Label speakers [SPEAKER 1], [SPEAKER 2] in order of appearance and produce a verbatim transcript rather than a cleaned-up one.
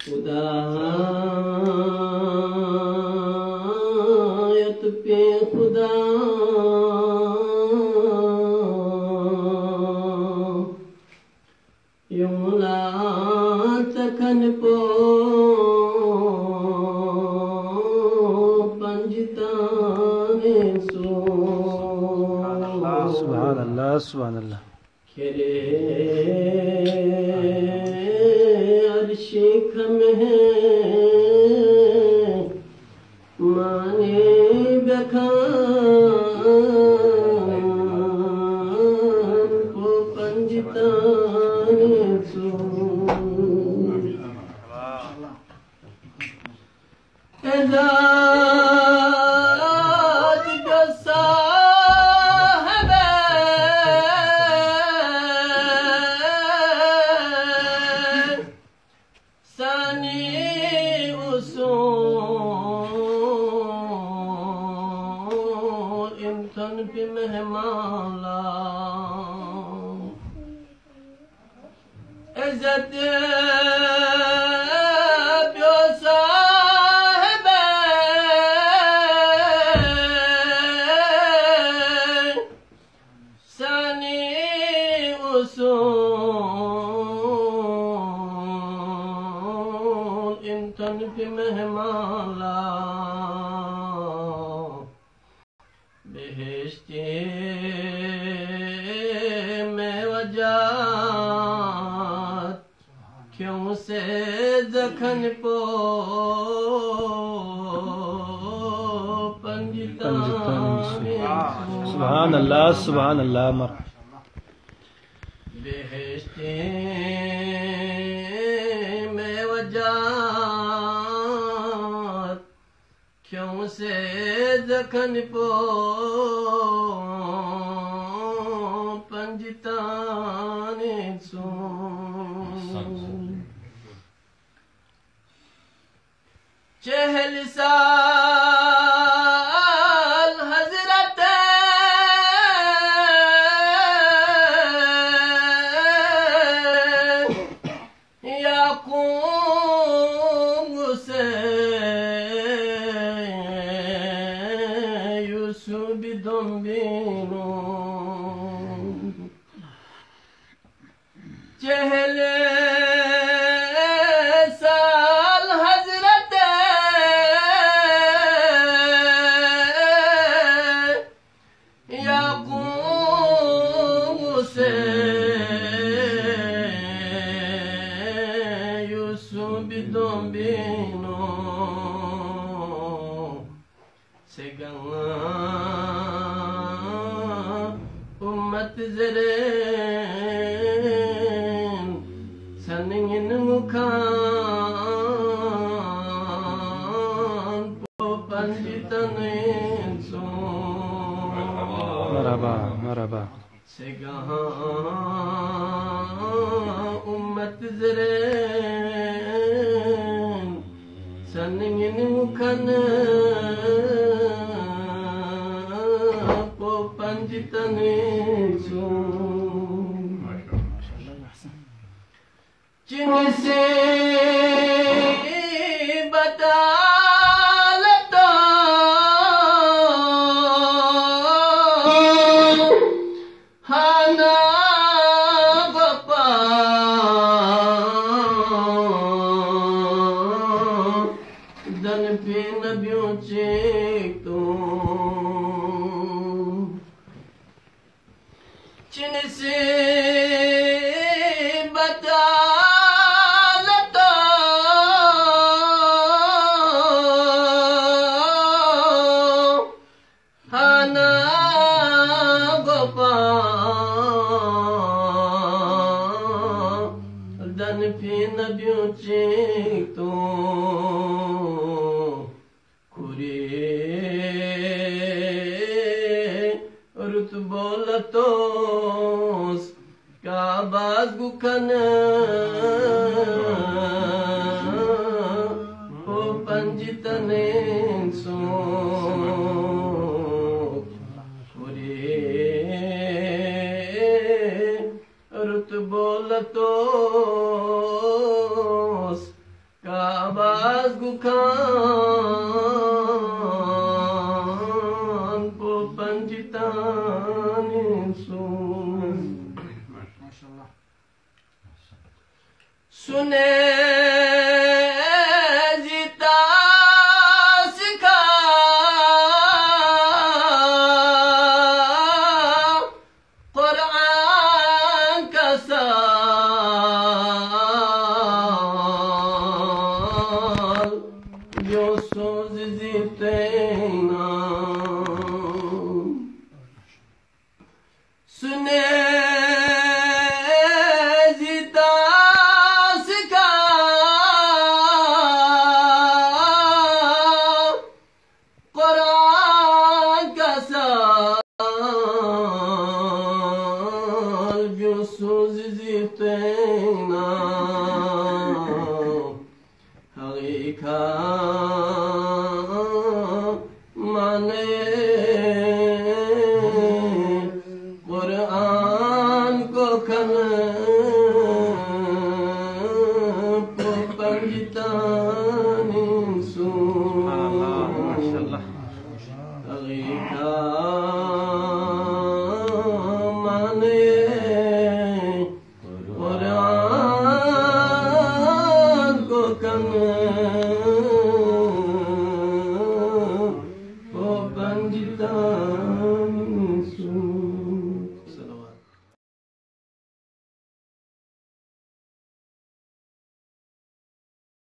[SPEAKER 1] खुदायत पे खुदा युमला तखन पो पंजताने सो
[SPEAKER 2] सुभान अल्लाह सुभान अल्लाह
[SPEAKER 1] खेरे अर्शिक में माने बखान को पंजताने सो एजाज का साहब सनी उसूल इम्तन पे मेहमाला इज्जत इंतन पे मेहमाला बेहेश्ते में वजात क्यों से जखन पो पंजताने
[SPEAKER 2] सुभान अल्लाह सुभान अल्लाह मर
[SPEAKER 1] बेहेश्ते में वजात क्यों से जखन पो पंजताने सो चहल साल हजरत याकूब से यूसुफ दुम्बिनो चहल साल हजरत याकूब से यूसुफ दुम्बिनो से गंगा उम्मत जरे सनियन मुखान पो पंजतने सो
[SPEAKER 2] मरहबा मरहबा
[SPEAKER 1] से गहा उम्मत जरे सनियन मुखन पो पंजतने सो जिनसे बदौलतो हाना गोपाल दन पे नबियों चेक तो जिनसे बदौलतो हाना गोपाल दन पे नबियों चेक तो खुरे रुत बोलतो का बाज गुखन ओ पंजतने सो खुरे रुत बोलतो का सुने जीता सिखा कुरान का साल जो सोच जीते ना सुने जीता सिखा कुरान का साल जो सोच जीते ना हकीकत माने कुरान को खन पंजितानी सु
[SPEAKER 2] माशाल्लाह
[SPEAKER 1] हकीकत